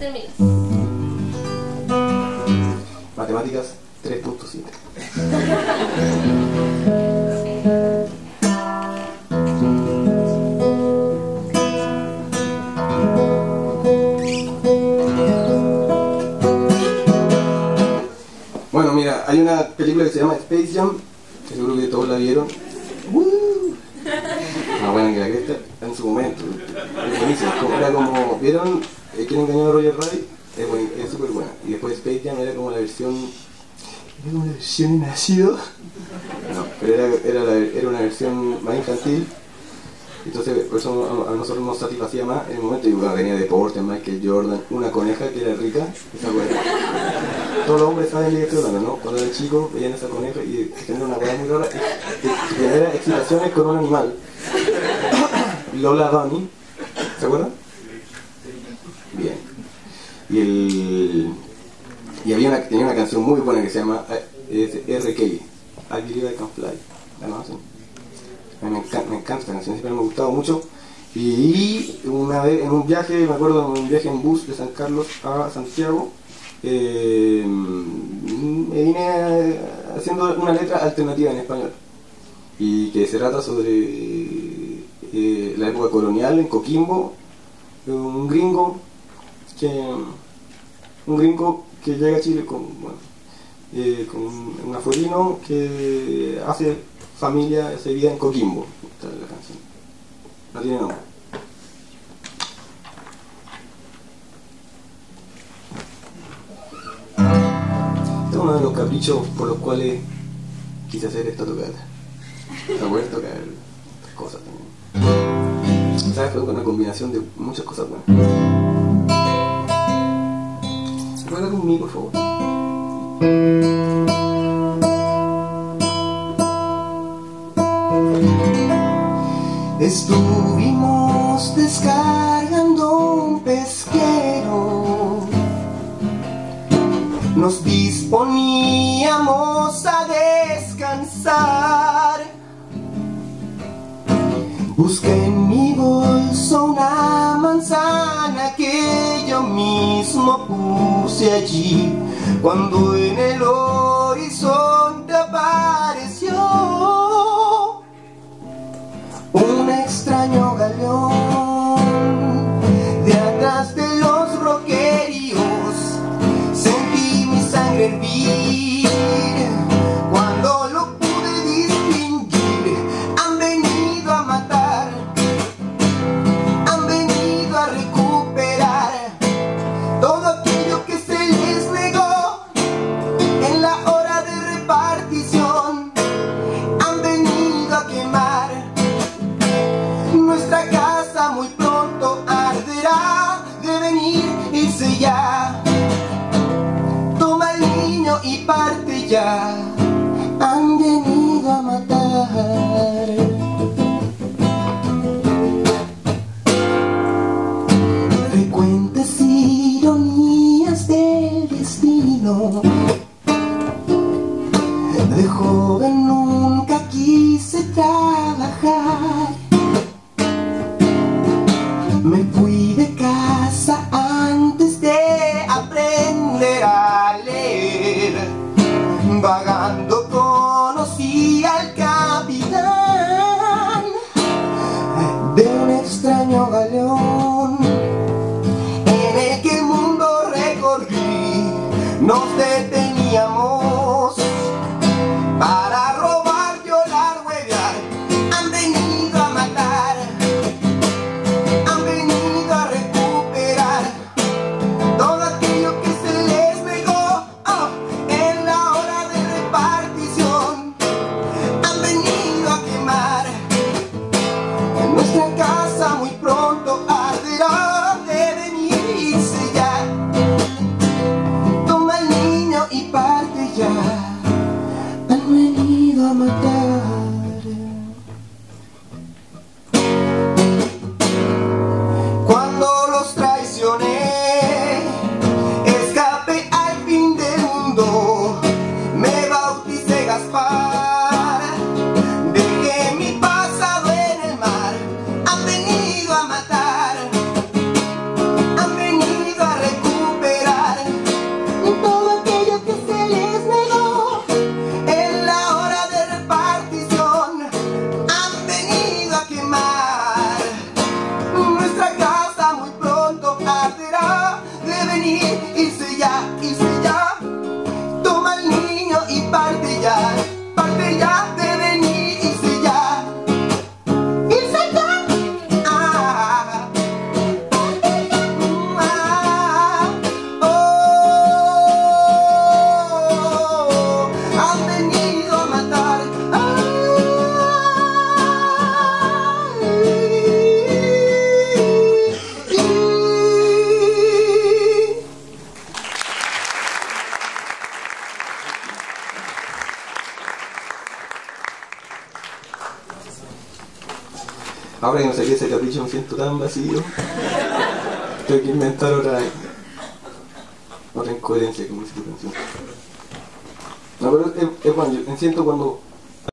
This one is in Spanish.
termina. Matemáticas 3.7. Bueno, mira, hay una película que se llama Space Jam, que seguro que todos la vieron. Ah, bueno, que la cresta en su momento. Es buenísimo. Era como, ¿vieron quién engañó a Roger Rabbit? Es súper buena. Y después Space Jam era como la versión... ¿Era como la versión de Nacido? No, pero era una versión más infantil. Entonces, por eso a nosotros nos satisfacía más en el momento. Y bueno, venía deporte, Michael Jordan, una coneja que era rica, esa buena. Todos los hombres saben de qué estoy hablando, ¿no? Cuando eran chicos veían esa coneja y tenían una hueá muy rara que genera excitaciones con un animal. Lola Bunny, ¿se acuerdan? Bien. Y tenía una canción muy buena que se llama R. Kelly, I Believe I Can Fly. ¿La conocen? Me encanta esta canción, siempre me ha gustado mucho. Y una vez en un viaje, me acuerdo, en un viaje en bus de San Carlos a Santiago, me vine haciendo una letra alternativa en español y que se trata sobre la época colonial en Coquimbo, un gringo que llega a Chile con un afuerino que hace familia, se vida en Coquimbo. Esta es la canción, no tiene nombre. Este es uno de los caprichos por los cuales quise hacer esta tocata. Para poder tocar otras cosas también. ¿Sabes? Fue una combinación de muchas cosas buenas. Ruega conmigo, por favor. Estuvimos descargando un pesquero, nos disponíamos a descansar. Busqué en mi bolso una manzana que yo mismo puse allí, cuando en el horizonte apareció un extraño galeón. De atrás de los roqueríos sentí mi sangre hervir. Cuando lo pude distinguir, han venido a matar, han venido a recuperar todo aquello que se les negó en la hora de repartición. Han venido a quemar nuestra casa, muy pronto arderá. Deben irse ya. Toma al niño y parte ya. Han venido a matar. Frecuentes ironías del destino. De joven nunca quise trabajar. Me fui de casa antes de aprender a leer. Vagando conocí al capitán de un extraño galeón, en el que el mundo recorrí. Nos deteníamos para robar, violar, huevear. Han venido a matar, han venido a recuperar todo aquello que se les negó en la hora de repartición. Han venido a quemar nuestra casa, muy pronto arderá. Deben irse ya. Toma al niño y parte venir, irse ya. Toma al niño y parte ya de venir, irse ya. Irse ya. Ah, han venido a matar. Ahora que no saqué ese capricho me siento tan vacío. Tengo que inventar otra incoherencia como dice tu canción. No, pero es bueno, yo siento cuando